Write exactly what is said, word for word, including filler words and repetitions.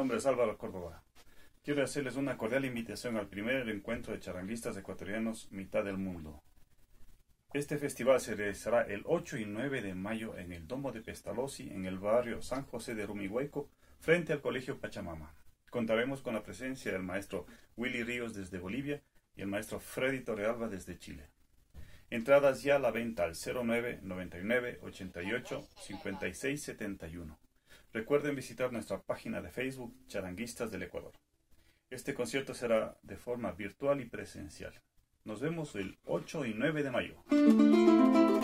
nombre es Álvaro Córdoba. Quiero hacerles una cordial invitación al primer encuentro de charanguistas ecuatorianos Mitad del Mundo. Este festival se realizará el ocho y nueve de mayo en el Domo de Pestalozzi, en el barrio San José de Rumihueco, frente al Colegio Pachamama. Contaremos con la presencia del maestro Willy Ríos desde Bolivia y el maestro Freddy Torrealba desde Chile. Entradas ya a la venta al cero nueve noventa y nueve ochenta y ocho cincuenta y seis setenta y uno. Recuerden visitar nuestra página de Facebook Charanguistas del Ecuador. Este concierto será de forma virtual y presencial. Nos vemos el ocho y nueve de mayo.